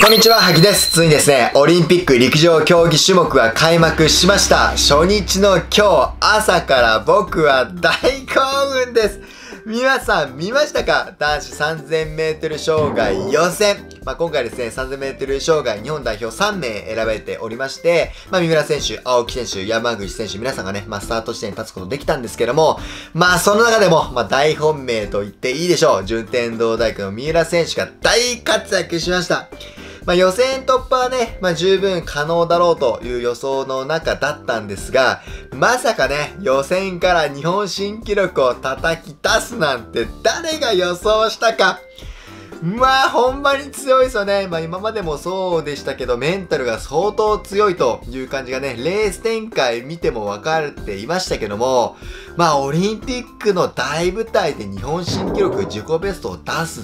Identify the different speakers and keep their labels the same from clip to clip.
Speaker 1: こんにちは、はぎです。ついにですね、オリンピック陸上競技種目が開幕しました。初日の今日、朝から僕は大興奮です。皆さん見ましたか？男子 3000m 障害予選。今回ですね、3000m 障害日本代表3名選ばれておりまして、三浦選手、青木選手、山口選手、皆さんがね、スタート地点に立つことできたんですけども、その中でも、大本命と言っていいでしょう。順天堂大学の三浦選手が大活躍しました。予選突破はね、十分可能だろうという予想の中だったんですが、まさかね、予選から日本新記録を叩き出すなんて誰が予想したか。ほんまに強いですよね。今までもそうでしたけど、メンタルが相当強いという感じがね、レース展開見ても分かっていましたけども、オリンピックの大舞台で日本新記録自己ベストを出すって、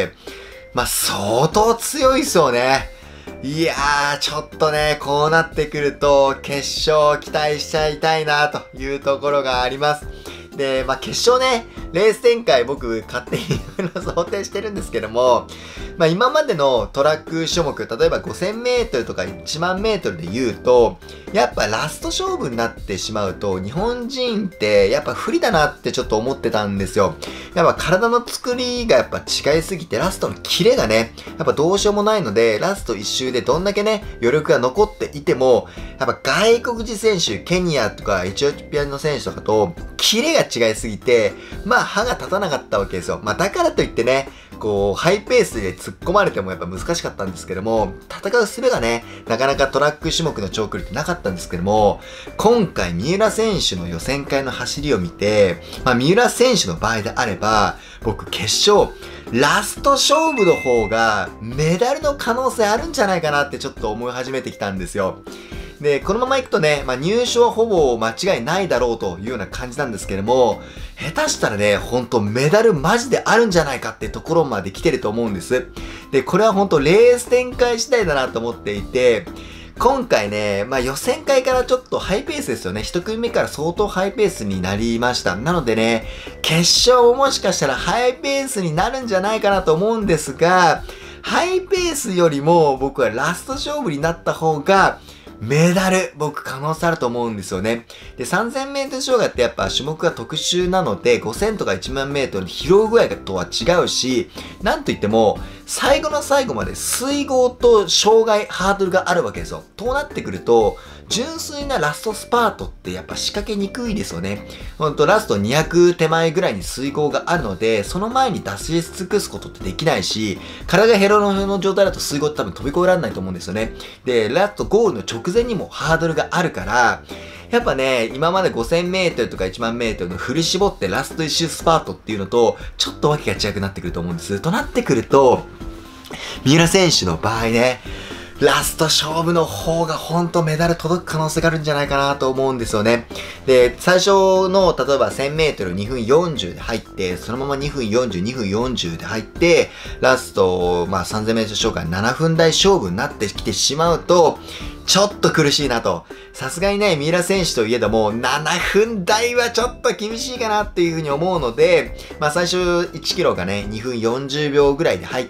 Speaker 1: 相当強いですよね。いやー、ちょっとね、こうなってくると、決勝期待しちゃいたいな、というところがあります。で、決勝ね、レース展開僕勝手に想定してるんですけども、今までのトラック種目、例えば 5000m とか 10000m で言うと、やっぱラスト勝負になってしまうと、日本人ってやっぱ不利だなってちょっと思ってたんですよ。やっぱ体の作りがやっぱ違いすぎて、ラストのキレがね、やっぱどうしようもないので、ラスト一周でどんだけね、余力が残っていても、やっぱ外国人選手、ケニアとかエチオピアの選手とかと、キレが違いすぎて、歯が立たなかったわけですよ。だからといってね、ハイペースで突っ込まれてもやっぱ難しかったんですけども、戦う術がね、なかなかトラック種目の長距離ってなかったんですけども、今回三浦選手の予選会の走りを見て、三浦選手の場合であれば、僕決勝、ラスト勝負の方がメダルの可能性あるんじゃないかなってちょっと思い始めてきたんですよ。で、このまま行くとね、入賞はほぼ間違いないだろうというような感じなんですけども、下手したらね、ほんとメダルマジであるんじゃないかってところまで来てると思うんです。で、これはほんとレース展開次第だなと思っていて、今回ね、予選会からちょっとハイペースですよね。一組目から相当ハイペースになりました。なのでね、決勝ももしかしたらハイペースになるんじゃないかなと思うんですが、ハイペースよりも僕はラスト勝負になった方が、メダル、僕可能性あると思うんですよね。で、3000m 障害ってやっぱ種目が特殊なので、5000とか10000mの疲労具合とは違うし、なんといっても、最後の最後まで水濠と障害、ハードルがあるわけですよ。となってくると、純粋なラストスパートってやっぱ仕掛けにくいですよね。ほんとラスト200手前ぐらいに水濠があるので、その前に出し尽くすことってできないし、体がヘロの状態だと水濠って多分飛び越えられないと思うんですよね。で、ラストゴールの直前にもハードルがあるから、やっぱね、今まで 5000m とか 10000m の振り絞ってラスト一周スパートっていうのと、ちょっとわけが違くなってくると思うんです。となってくると、三浦選手の場合ね、ラスト勝負の方が本当メダル届く可能性があるんじゃないかなと思うんですよね。で、最初の例えば 1000m2 分40で入って、そのまま2分40、2分40で入って、ラスト、3000m 障害7分台勝負になってきてしまうと、ちょっと苦しいなと。さすがにね、三浦選手といえども、7分台はちょっと厳しいかなっていうふうに思うので、最初1キロがね、2分40秒ぐらいで入って、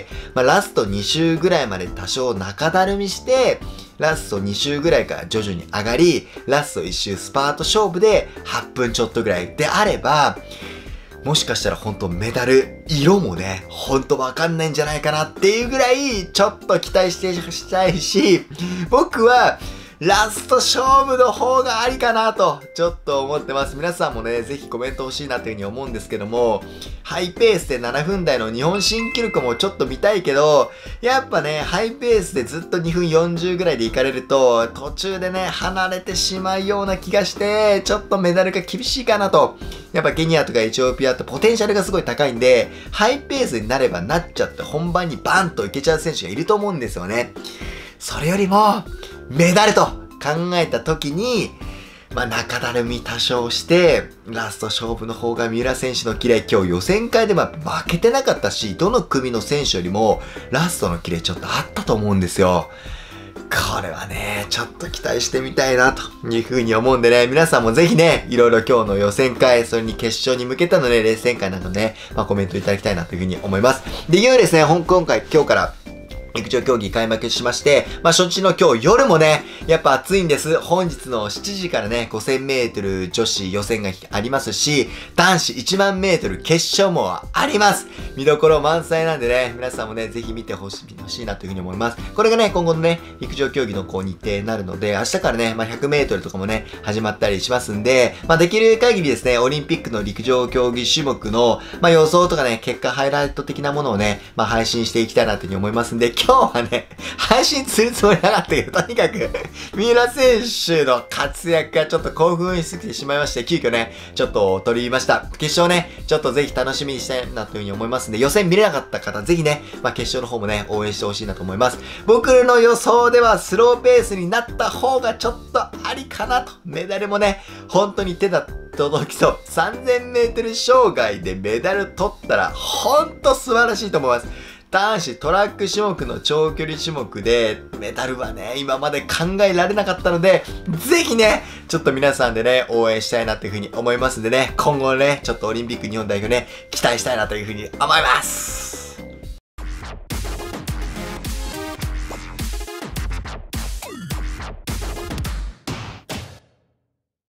Speaker 1: ラスト2周ぐらいまで多少中だるみして、ラスト2周ぐらいから徐々に上がり、ラスト1周スパート勝負で8分ちょっとぐらいであれば、もしかしたら本当メダル、色もね、本当わかんないんじゃないかなっていうぐらい、ちょっと期待したいし、僕は、ラスト勝負の方がありかなと、ちょっと思ってます。皆さんもね、ぜひコメント欲しいなというふうに思うんですけども、ハイペースで7分台の日本新記録もちょっと見たいけど、やっぱね、ハイペースでずっと2分40ぐらいで行かれると、途中でね、離れてしまうような気がして、ちょっとメダルが厳しいかなと。やっぱケニアとかエチオピアってポテンシャルがすごい高いんで、ハイペースになればなっちゃって本番にバンといけちゃう選手がいると思うんですよね。それよりも、メダルと考えた時に、中だるみ多少して、ラスト勝負の方が三浦選手のキレ、今日予選会で負けてなかったし、どの組の選手よりも、ラストのキレちょっとあったと思うんですよ。これはね、ちょっと期待してみたいなというふうに思うんでね、皆さんもぜひね、いろいろ今日の予選会、それに決勝に向けたのね、レース展開などね、コメントいただきたいなというふうに思います。で、いよいよですね、今回、今日から、 陸上競技開幕しまして、初日の今日夜もね、やっぱ暑いんです。本日の7時からね、5000メートル女子予選がありますし、男子1万メートル決勝もあります。見どころ満載なんでね、皆さんもね、ぜひ見てほしいなというふうに思います。これがね、今後のね、陸上競技の日程になるので、明日からね、100メートルとかもね、始まったりしますんで、できる限りですね、オリンピックの陸上競技種目の、予想とかね、結果ハイライト的なものをね、配信していきたいなというふうに思いますんで、今日はね、配信するつもりなかったけど、とにかく、三浦選手の活躍がちょっと興奮しすぎてしまいまして、急遽ね、ちょっと取りました。決勝ね、ちょっとぜひ楽しみにしたいなというふうに思いますんで、予選見れなかった方、ぜひね、決勝の方もね、応援してほしいなと思います。僕の予想ではスローペースになった方がちょっとありかなと。メダルもね、本当に手だ届きそう。3000メートル障害でメダル取ったら、ほんと素晴らしいと思います。男子トラック種目の長距離種目でメダルはね、今まで考えられなかったので、ぜひね、ちょっと皆さんでね、応援したいなというふうに思いますんでね、今後ね、ちょっとオリンピック日本代表ね、期待したいなというふうに思います。